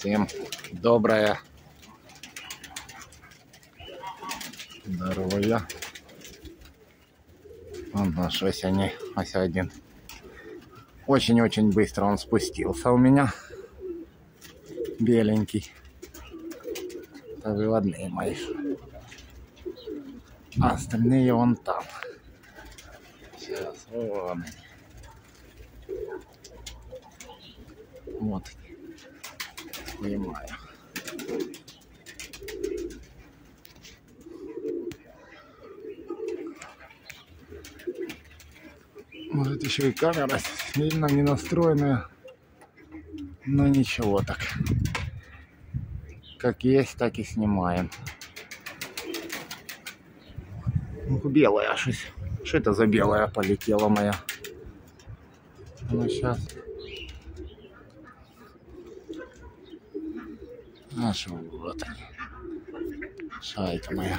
Всем доброе здоровья. Он ось они, ось один. Очень-очень быстро он спустился у меня. Беленький. Это выводные мои. А остальные вон там. Сейчас, вон. Вот. Снимаю. Может, еще и камера сильно не настроенная, но ничего так. Как есть, так и снимаем. Белая шесть. Что это за белая полетела моя? Ну сейчас. Аж вот они. Шайка моя.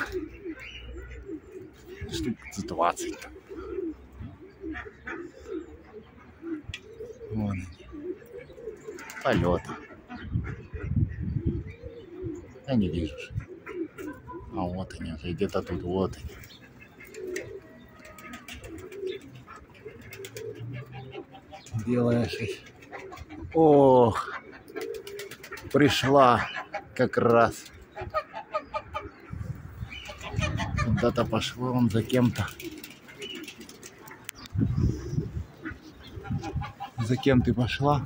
Штук 20. Вон они. Полеты. Я не вижу. А вот они уже где-то тут, вот они. Белая шесть. Ох, пришла как раз. Куда-то пошла он за кем-то. За кем ты пошла?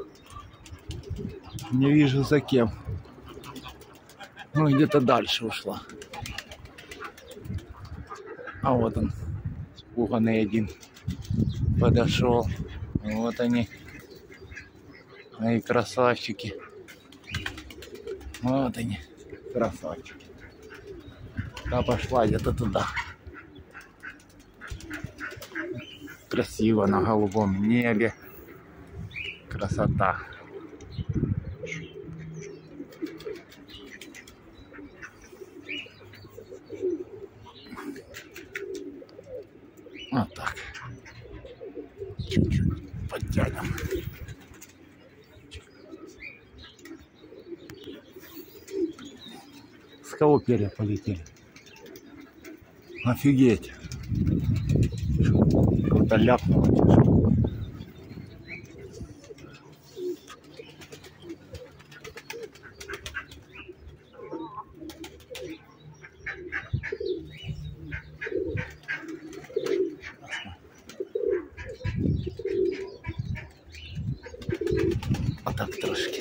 Не вижу за кем. Ну, где-то дальше ушла. А вот он, испуганный один, подошел. Вот они, мои красавчики. Вот они, красавчики. Та пошла где-то туда. Красиво на голубом небе. Красота. Вот так. Чуть-чуть подтянем. С кого перья полетели? Офигеть. Кто-то ляпнул. А так трошки.